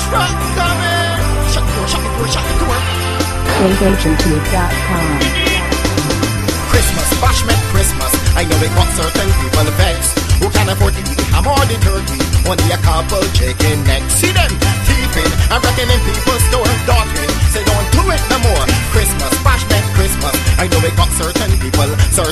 truck coming. Shut the door, shut the door, shut the door. PlayStationTube.com. Christmas, bashment Christmas. I know it got certain people vexed who can't afford to eat ham or the turkey. Only a couple chicken necks. See them thieving and wrecking in people's store. Daughtering, say don't do it no more. Christmas, bashment Christmas. I know it got certain people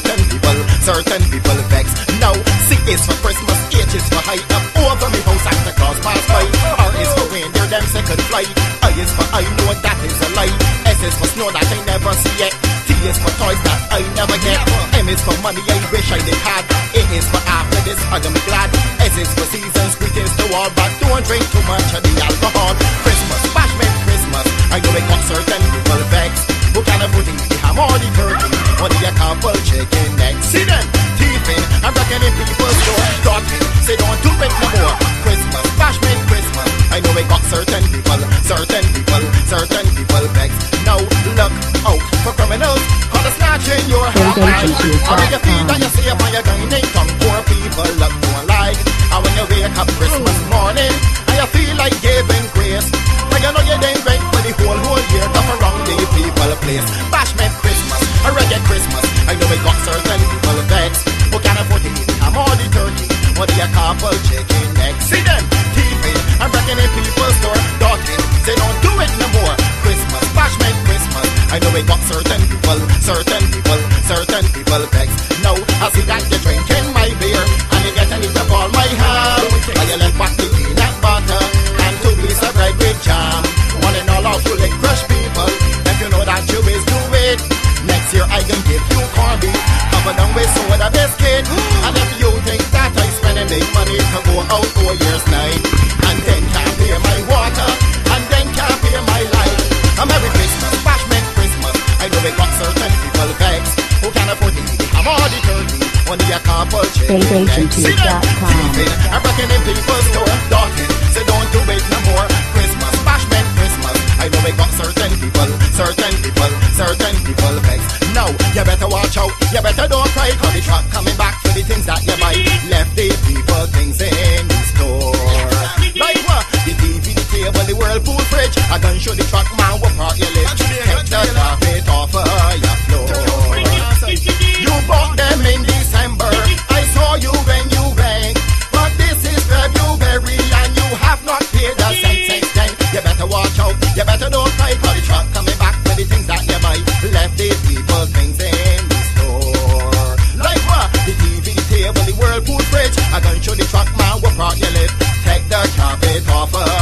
vexed. Now, C is for Christmas, H is for high up over me house Santa Claus pass by. R is for reindeer, them second flight. I is for I know that is a lie. S is for snow that I never see yet. T is for toys that I never get. M is for money I wish I did had. A is for after this I am glad. S is for seasons, greetings to all, but don't drink too much of the alcohol. Christmas, bashment Christmas. I know it got certain people vexed who can't afford to eat the ham or the turkey. Only a couple chicken necks. See them thieving and wrecking in people's door. Talking, say don't do it no more. Christmas, bashment Christmas. I know it got certain people vexed. Now look out for criminals, cause they're snatching your heart. How do you feel that you see upon your dining tongue? Poor people look don't like. And when you wake up Christmas morning, and you feel like giving grace, but you know you didn't rent for the whole year. Come around the people place. Bashment Christmas, a reggae Christmas. I know it got certain people vexed who can't afford to eat ham or the turkey. Only a couple chicken necks. See them thieving and breaking in people's door. Talking, say don't do it no more. Christmas, bashment Christmas. I know it got certain people vexed. Now I see that you're drinking my beer and you get a eat up all my ham. And you left back the peanut butter and 2 pieces of bread with jam. One and all of you like crush people, if you know that you is do it. Next year I can give you corned beef covered down with soda biscuit. And if you think that I spending big money to go out for year's night, and then can't pay my water, and then can't pay my light. And Merry Christmas, bashment Christmas. I know it got certain people vexed who can't afford to eat ham or the turkey. Only a couple chicken necks. See them thieving and breaking in people's door. Talking, say don't do it no more. Christmas, bashment Christmas. I know it got certain people vexed. Now, you better watch out, you better don't cry, cause the truck coming back for the things that you buy. Left the people things in the store. Like what? The TV, the table, the whirlpool fridge. I can show the truck man what part you live. Take the carpet off your floor. You bought them in December, I saw you when you rang. But this is February and you have not paid a cent since then. You better watch out, you better don't cry, cause the truck coming back for the things that you buy. Left the people things in the store. Like what? The TV, the table, the whirlpool fridge. I can show the truck man what part you live. Take the carpet off